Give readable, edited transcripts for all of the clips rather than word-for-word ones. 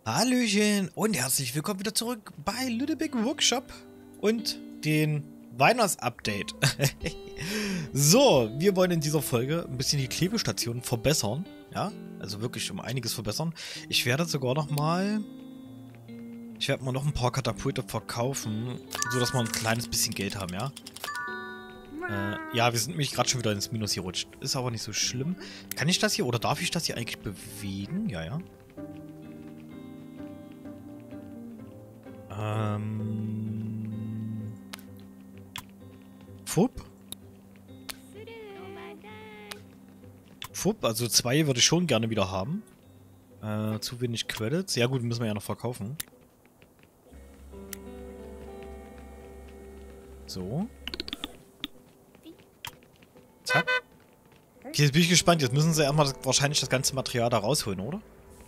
Hallöchen und herzlich willkommen wieder zurück bei Little Big Workshop und den Weihnachts-Update. So, wir wollen in dieser Folge ein bisschen die Klebestation verbessern. Ja, also wirklich um einiges verbessern. Ich werde sogar noch mal... Ich werde mal noch ein paar Katapulte verkaufen, sodass wir ein kleines bisschen Geld haben, ja? Ja, wir sind nämlich gerade schon wieder ins Minus hier rutscht. Ist aber nicht so schlimm. Kann ich das hier oder darf ich das hier eigentlich bewegen? Ja, ja. Fupp. Fupp, also 2 würde ich schon gerne wieder haben. Zu wenig Credits. Ja gut, müssen wir ja noch verkaufen. So. Zack. Okay, jetzt bin ich gespannt. Jetzt müssen sie erstmal wahrscheinlich das ganze Material da rausholen, oder?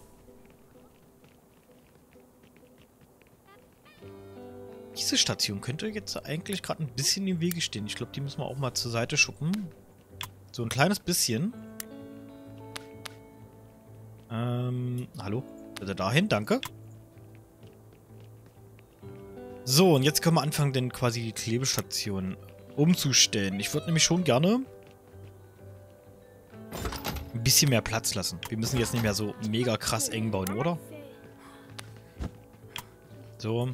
Diese Station könnte jetzt eigentlich gerade ein bisschen im Wege stehen. Ich glaube, die müssen wir auch mal zur Seite schuppen. So ein kleines bisschen. Hallo? Bitte dahin, danke. So, und jetzt können wir anfangen, denn quasi die Klebestation umzustellen. Ich würde nämlich schon gerne ein bisschen mehr Platz lassen. Wir müssen jetzt nicht mehr so mega krass eng bauen, oder? So.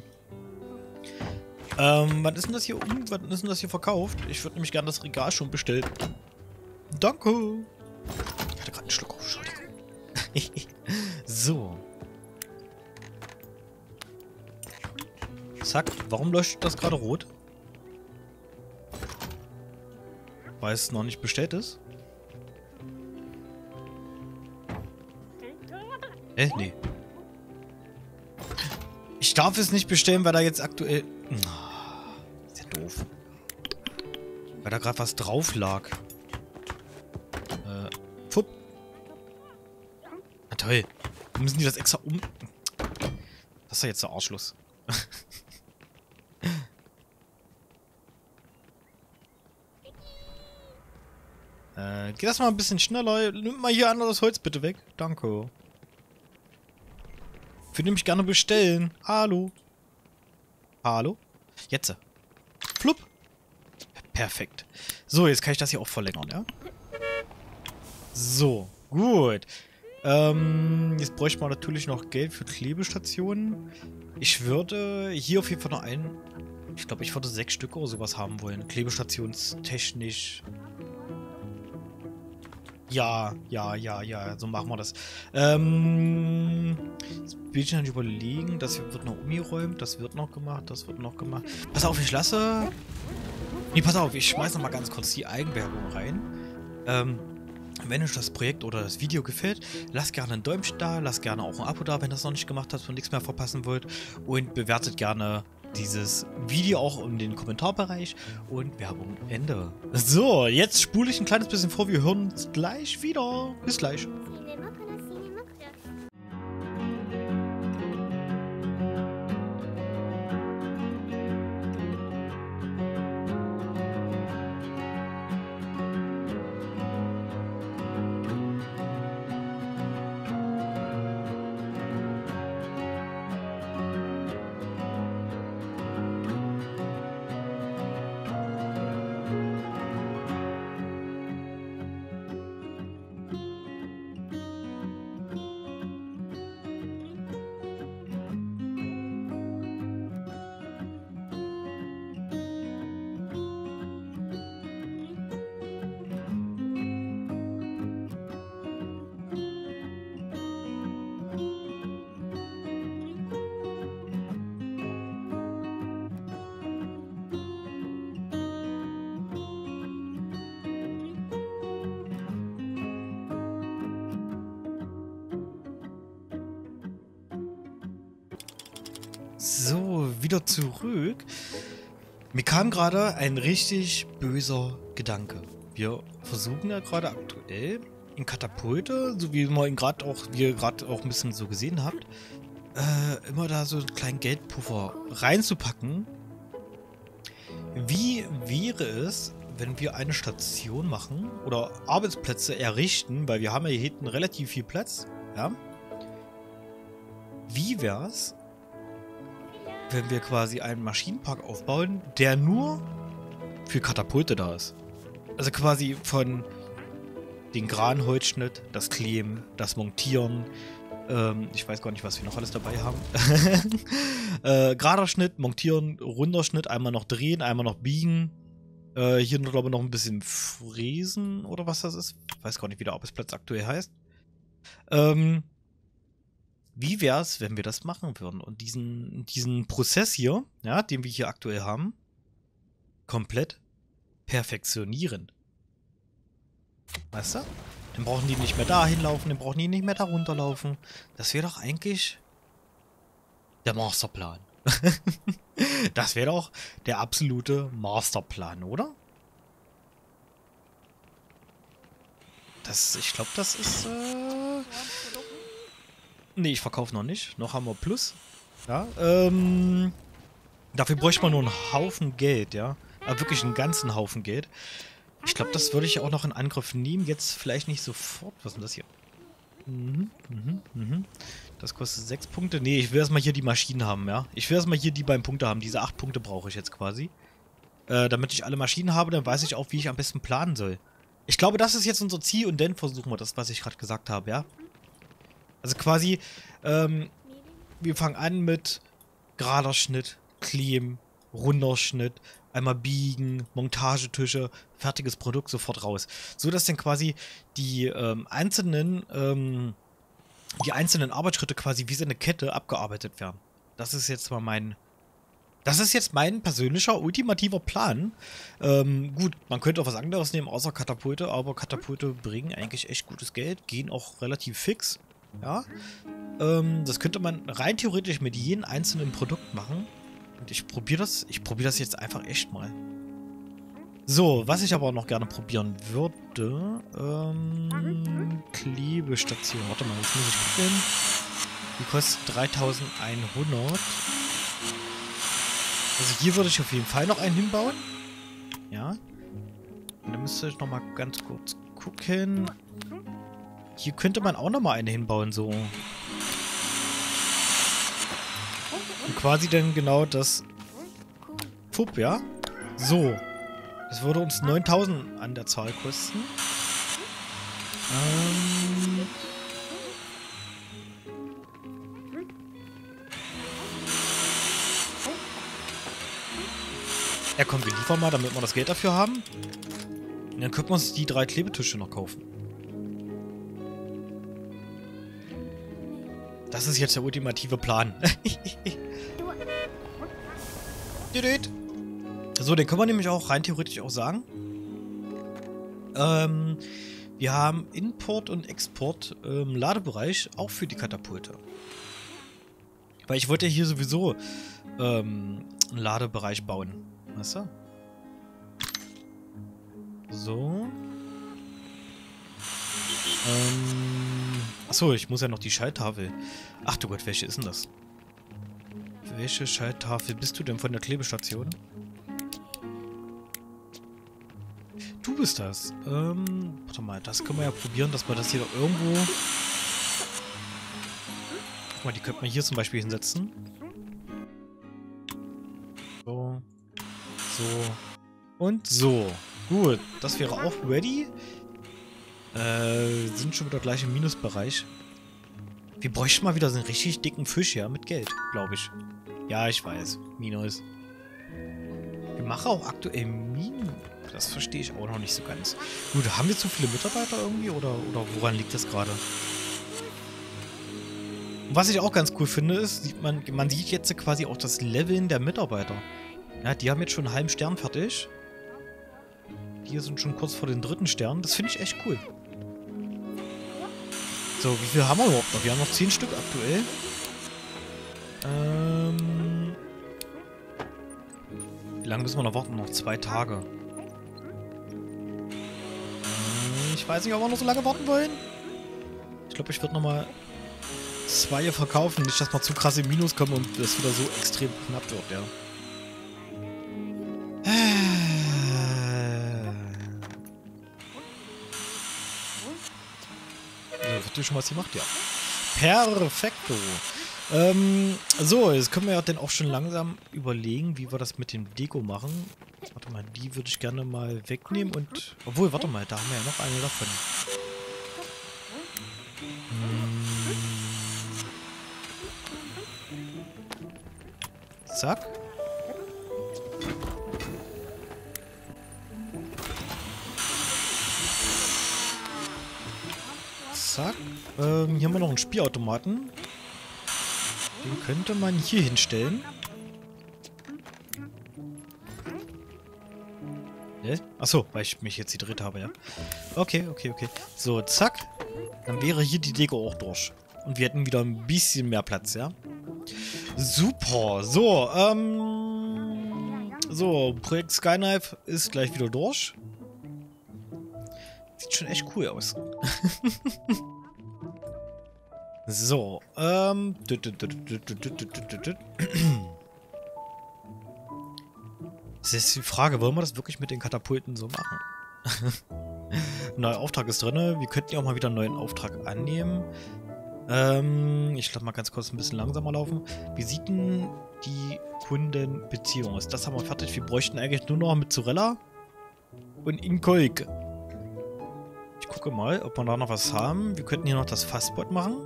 Wann ist denn das hier wann ist denn das hier verkauft? Ich würde nämlich gerne das Regal schon bestellen. Danke. Ich hatte gerade einen Schluck auf, Entschuldigung. So. Zack. Warum leuchtet das gerade rot? Weil es noch nicht bestellt ist? Nee. Ich darf es nicht bestellen, weil da jetzt aktuell... Ist ja doof. Weil da gerade was drauf lag. Fupp. Na toll. Müssen die das extra um... Das ist ja jetzt der Arschluss. Geht das mal ein bisschen schneller? Nimm mal hier anderes Holz bitte weg. Danke. Ich würde nämlich gerne bestellen. Hallo. Hallo? Jetzt. Flupp. Perfekt. So, jetzt kann ich das hier auch verlängern, ja? So, gut. Jetzt bräuchte man natürlich noch Geld für Klebestationen. Ich würde hier auf jeden Fall noch einen... Ich glaube, ich würde 6 Stück oder sowas haben wollen. Klebestationstechnisch... Ja, so machen wir das. Jetzt bin ich dann überlegen, das wird noch umgeräumt, das wird noch gemacht, das wird noch gemacht. Pass auf, ich lasse... Nee, pass auf, ich schmeiß noch mal ganz kurz die Eigenwerbung rein. Wenn euch das Projekt oder das Video gefällt, lasst gerne ein Däumchen da, lasst gerne auch ein Abo da, wenn ihr das noch nicht gemacht habt und nichts mehr verpassen wollt. Und bewertet gerne dieses Video auch in den Kommentarbereich. Und Werbung Ende. So, jetzt spule ich ein kleines bisschen vor. Wir hören uns gleich wieder. Bis gleich. So, wieder zurück. Mir kam gerade ein richtig böser Gedanke. Wir versuchen ja gerade aktuell in Katapulte, so wie man ihn gerade auch, wie ihr gerade auch ein bisschen so gesehen habt, immer da so einen kleinen Geldpuffer reinzupacken. Wie wäre es, wenn wir eine Station machen oder Arbeitsplätze errichten, weil wir haben ja hier hinten relativ viel Platz, ja? Wie wär's, wenn wir quasi einen Maschinenpark aufbauen, der nur für Katapulte da ist? Also quasi von den Granholzschnitt, das Kleben, das Montieren. Ich weiß gar nicht, was wir noch alles dabei haben. Gerader Schnitt, Montieren, runder Schnitt, einmal noch drehen, einmal noch biegen. Hier glaube ich noch ein bisschen fräsen oder was das ist. Ich weiß gar nicht, wie der Arbeitsplatz aktuell heißt. Wie wäre es, wenn wir das machen würden und diesen Prozess hier, ja, den wir hier aktuell haben, komplett perfektionieren? Weißt du? Dann brauchen die nicht mehr dahin laufen, dann brauchen die nicht mehr da runterlaufen. Das wäre doch eigentlich der Masterplan. Das wäre doch der absolute Masterplan, oder? Ich glaube, das ist... Nee, ich verkaufe noch nicht. Noch haben wir Plus. Ja, dafür bräuchte man nur einen Haufen Geld, ja. Aber wirklich einen ganzen Haufen Geld. Ich glaube, das würde ich auch noch in Angriff nehmen. Jetzt vielleicht nicht sofort. Was ist denn das hier? Das kostet 6 Punkte. Nee, ich will erstmal hier die Maschinen haben, ja. Ich will erstmal hier die beiden Punkte haben. Diese 8 Punkte brauche ich jetzt quasi. Damit ich alle Maschinen habe, dann weiß ich auch, wie ich am besten planen soll. Ich glaube, das ist jetzt unser Ziel und dann versuchen wir das, was ich gerade gesagt habe, ja. Also quasi, wir fangen an mit gerader Schnitt, Kleben, runder Schnitt, einmal biegen, Montagetische, fertiges Produkt sofort raus. So dass dann quasi die einzelnen Arbeitsschritte quasi wie so eine Kette abgearbeitet werden. Das ist jetzt mal mein persönlicher, ultimativer Plan. Gut, man könnte auch was anderes nehmen, außer Katapulte, aber Katapulte bringen eigentlich echt gutes Geld, gehen auch relativ fix. Ja, das könnte man rein theoretisch mit jedem einzelnen Produkt machen. Und ich probiere das jetzt einfach echt mal. So, was ich aber auch noch gerne probieren würde, Klebestation. Warte mal, jetzt muss ich gucken. Die kostet 3100. Also hier würde ich auf jeden Fall noch einen hinbauen. Ja. Und dann müsste ich nochmal ganz kurz gucken. Hier könnte man auch nochmal eine hinbauen, so. Und quasi dann genau das Fupp, ja? So. Das würde uns 9000 an der Zahl kosten. Ja komm, wir liefern mal, damit wir das Geld dafür haben. Und dann können wir uns die 3 Klebetische noch kaufen. Das ist jetzt der ultimative Plan. So, den können wir nämlich auch rein theoretisch auch sagen. Wir haben Import und Export Ladebereich auch für die Katapulte. Weil ich wollte ja hier sowieso einen Ladebereich bauen. Weißt du? So. Achso, ich muss ja noch die Schalttafel. Ach du Gott, welche ist denn das? Welche Schalttafel bist du denn von der Klebestation? Du bist das. Warte mal, das können wir ja probieren, dass wir das hier doch irgendwo... Guck mal, die könnte man hier zum Beispiel hinsetzen. So. So. Und so. Gut, das wäre auch ready. Sind schon wieder gleich im Minusbereich. Wir bräuchten mal wieder so einen richtig dicken Fisch, ja, mit Geld, glaube ich. Ja, ich weiß. Minus. Wir machen auch aktuell Minus. Das verstehe ich auch noch nicht so ganz. Gut, haben wir zu viele Mitarbeiter irgendwie oder woran liegt das gerade? Und was ich auch ganz cool finde, ist, man sieht jetzt quasi auch das Leveln der Mitarbeiter. Ja, die haben jetzt schon einen halben Stern fertig. Die sind schon kurz vor den 3. Stern. Das finde ich echt cool. So, wie viel haben wir überhaupt noch? Wir haben noch 10 Stück aktuell. Wie lange müssen wir noch warten? Noch 2 Tage. Ich weiß nicht, ob wir noch so lange warten wollen. Ich glaube, ich würde nochmal 2 verkaufen. Nicht, dass wir zu krass im Minus kommen und das wieder so extrem knapp wird, ja. Wird ihr schon was gemacht? Ja. Perfekto. So, jetzt können wir ja dann auch schon langsam überlegen, wie wir das mit dem Deko machen. Warte mal, die würde ich gerne mal wegnehmen und... Obwohl, warte mal, da haben wir ja noch eine davon. Zack. Zack. Hier haben wir noch einen Spielautomaten. Den könnte man hier hinstellen. Achso, weil ich mich jetzt gedreht habe, ja. Okay. So, zack. Dann wäre hier die Deko auch durch. Und wir hätten wieder ein bisschen mehr Platz, ja. Super. So, so, Projekt Skyknife ist gleich wieder durch. Sieht schon echt cool aus. So, es ist die Frage, wollen wir das wirklich mit den Katapulten so machen? Neuer Auftrag ist drin. Wir könnten ja auch mal wieder einen neuen Auftrag annehmen. Ich glaube mal ganz kurz ein bisschen langsamer laufen. Wie sieht denn die Kundenbeziehung aus? Das haben wir fertig. Wir bräuchten eigentlich nur noch mit Zorella und Inkolk. Ich gucke mal, ob wir da noch was haben. Wir könnten hier noch das Fassbot machen.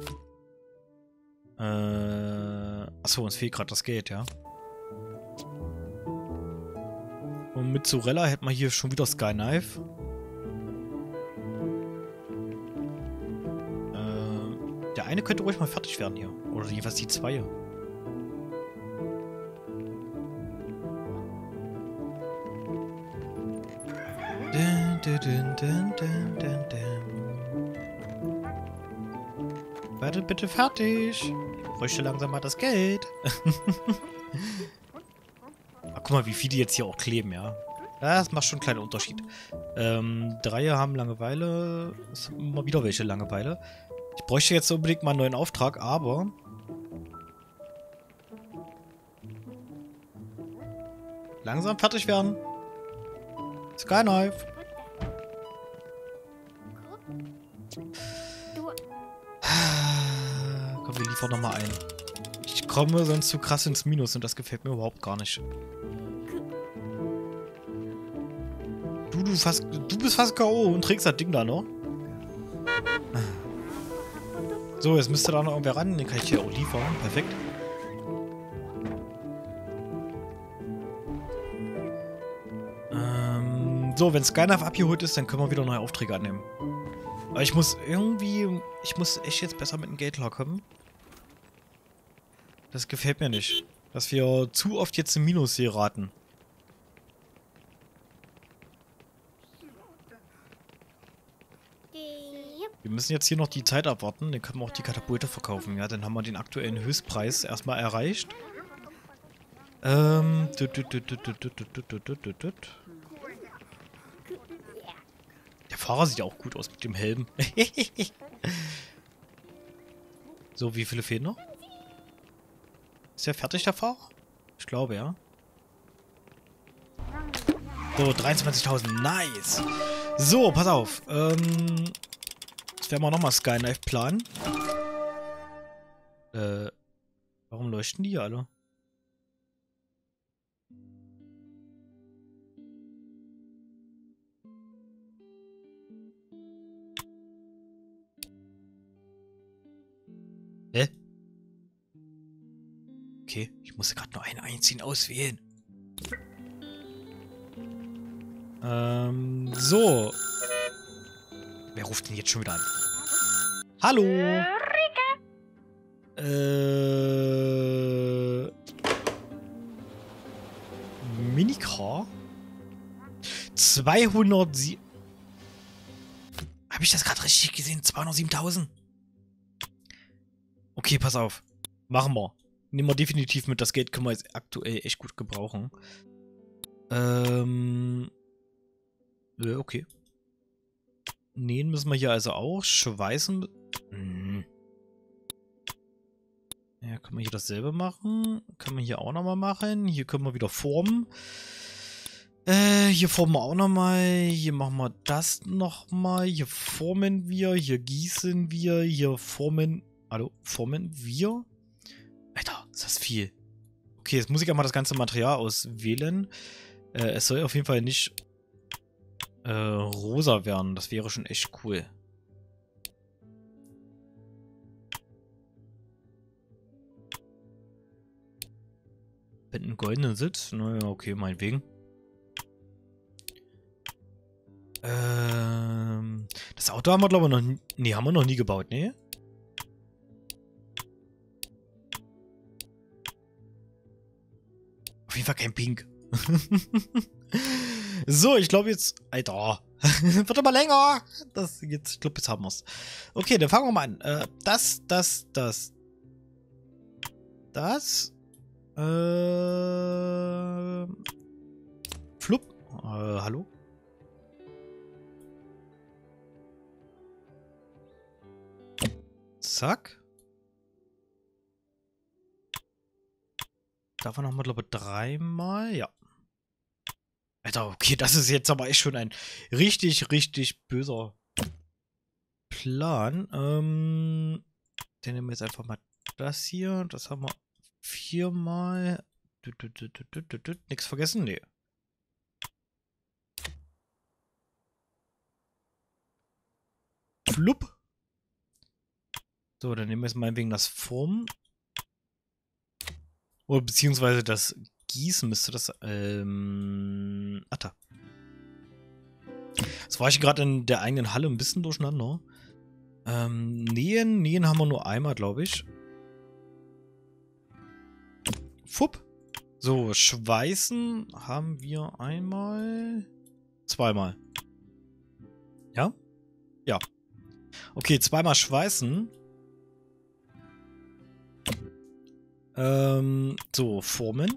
Achso, uns fehlt gerade das Geld, ja. Und mit Zorella hätten wir hier schon wieder Skyknife. Der eine könnte ruhig mal fertig werden hier. Oder jeweils die zwei. Warte bitte fertig. Ich bräuchte langsam mal das Geld. Ach, guck mal, wie viele die jetzt hier auch kleben, ja. Das macht schon einen kleinen Unterschied. Dreier haben Langeweile. Es sind immer wieder welche Langeweile. Ich bräuchte jetzt unbedingt mal einen neuen Auftrag, aber... Langsam fertig werden. Skyknife. Komm, wir liefern nochmal ein. Ich komme sonst zu krass ins Minus und das gefällt mir überhaupt gar nicht. Du bist fast K.O. und trägst das Ding da noch. So, jetzt müsste da noch irgendwer ran. Den kann ich hier auch liefern. Perfekt. So, wenn Skyknife abgeholt ist, dann können wir wieder neue Aufträge annehmen. Aber ich muss echt jetzt besser mit dem Geld klarkommen. Das gefällt mir nicht. Dass wir zu oft jetzt im Minus hier raten. Wir müssen jetzt hier noch die Zeit abwarten. Dann können wir auch die Katapulte verkaufen. Ja, dann haben wir den aktuellen Höchstpreis erstmal erreicht. Der Fahrer sieht ja auch gut aus mit dem Helm. So, wie viele fehlen noch? Ist der fertig, der Fahrer? Ich glaube, ja. So, 23.000. Nice. So, pass auf. Jetzt werden wir nochmal Skyknife planen. Warum leuchten die hier alle? Hä? Okay, ich musste gerade nur einen einziehen auswählen. So. Wer ruft denn jetzt schon wieder an? Hallo? Minicar? 207. Habe ich das gerade richtig gesehen? 207.000? Okay, pass auf. Machen wir. Nehmen wir definitiv mit. Das Geld können wir jetzt aktuell echt gut gebrauchen. Okay. Nähen müssen wir hier also auch. Schweißen. Ja, können wir hier dasselbe machen. Können wir hier auch nochmal machen. Hier können wir wieder formen. Hier formen wir auch nochmal. Hier machen wir das nochmal. Hier formen wir. Hier gießen wir. Hier formen... Hallo? Formen wir? Ist das viel? Okay, jetzt muss ich einmal das ganze Material auswählen. Es soll auf jeden Fall nicht rosa werden. Das wäre schon echt cool. Mit einem goldenen Sitz? Naja, okay, meinetwegen. Das Auto haben wir, glaube ich, noch nie... Nee, haben wir noch nie gebaut, ne? Auf jeden Fall kein Pink. So, ich glaube jetzt... Alter. Wird aber länger. Ich glaube, jetzt haben wir es. Okay, dann fangen wir mal an. Das. Flupp. Hallo? Zack. Davon haben wir, glaube ich, 3-mal. Ja. Alter, okay, das ist jetzt aber echt schon ein richtig, richtig böser Plan. Dann nehmen wir jetzt einfach mal das hier. Das haben wir 4-mal. Nichts vergessen? Nee. Flupp. So, dann nehmen wir jetzt meinetwegen das Formen. Oder beziehungsweise das Gießen müsste das, da. Jetzt war ich gerade in der eigenen Halle ein bisschen durcheinander. Nähen haben wir nur einmal, glaube ich. Fupp. So, Schweißen haben wir einmal, 2-mal. Ja? Ja. Okay, 2-mal Schweißen. So, Formen.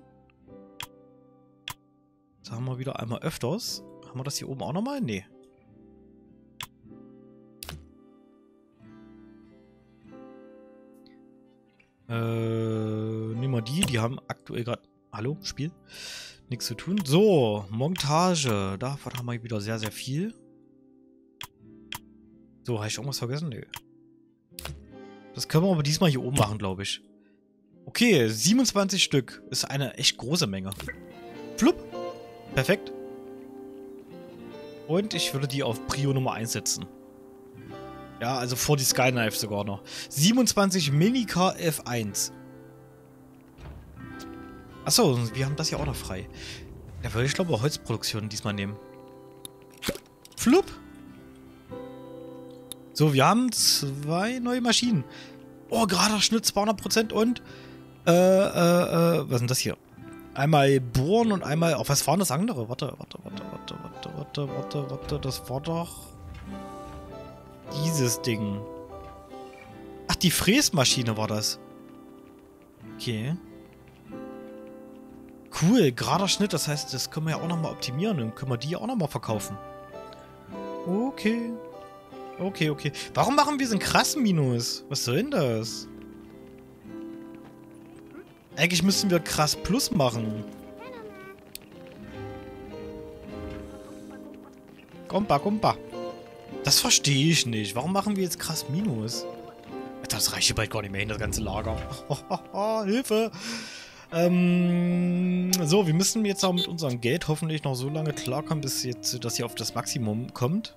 Das haben wir wieder einmal öfters. Haben wir das hier oben auch nochmal? Nee. Nehmen wir die. Die haben aktuell gerade... Hallo, Spiel? Nichts zu tun. So, Montage. Davon haben wir wieder sehr, sehr viel. So, habe ich irgendwas vergessen? Nee. Das können wir aber diesmal hier oben machen, glaube ich. Okay, 27 Stück. Ist eine echt große Menge. Flupp. Perfekt. Und ich würde die auf Prio Nummer 1 setzen. Ja, also vor die Skyknife sogar noch. 27 Minicar F1. Achso, wir haben das ja auch noch frei. Da würde ich, glaube ich, Holzproduktion diesmal nehmen. Flupp. So, wir haben 2 neue Maschinen. Oh, gerader Schnitt 200% und was ist denn das hier? Einmal bohren und einmal... Oh, was waren das andere? Warte. Das war doch... Dieses Ding. Ach, die Fräsmaschine war das. Okay. Cool, gerader Schnitt. Das heißt, das können wir ja auch nochmal optimieren. Dann können wir die auch nochmal verkaufen. Okay. Okay. Warum machen wir so einen krassen Minus? Was soll denn das? Eigentlich müssten wir krass Plus machen. Gumpa. Das verstehe ich nicht. Warum machen wir jetzt krass Minus? Alter, das reicht hier bald gar nicht mehr hin, das ganze Lager. Hilfe! So, wir müssen jetzt auch mit unserem Geld hoffentlich noch so lange klarkommen, bis jetzt das hier auf das Maximum kommt.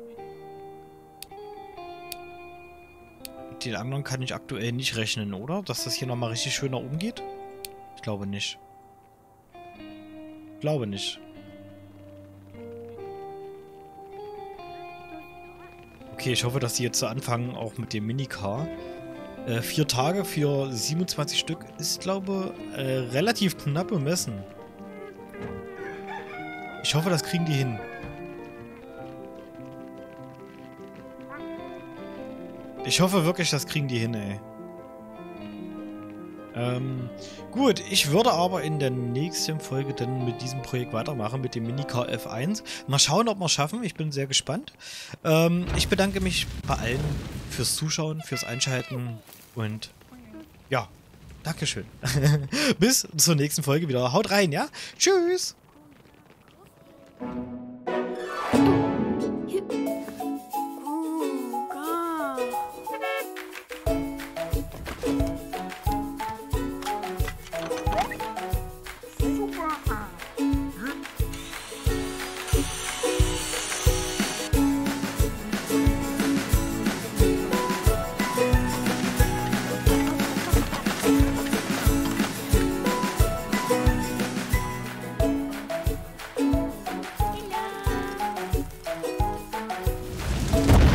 Mit den anderen kann ich aktuell nicht rechnen, oder? Dass das hier nochmal richtig schön nach oben geht? Ich glaube nicht. Okay, ich hoffe, dass die jetzt so anfangen, auch mit dem Minicar. 4 Tage für 27 Stück ist, glaube ich, relativ knapp bemessen. Ich hoffe, das kriegen die hin. Ich hoffe wirklich, das kriegen die hin, ey. Gut, ich würde aber in der nächsten Folge dann mit diesem Projekt weitermachen, mit dem Minicar F1. Mal schauen, ob wir es schaffen. Ich bin sehr gespannt. Ich bedanke mich bei allen fürs Zuschauen, fürs Einschalten und ja, Dankeschön. Bis zur nächsten Folge wieder. Haut rein, ja? Tschüss! Ciao.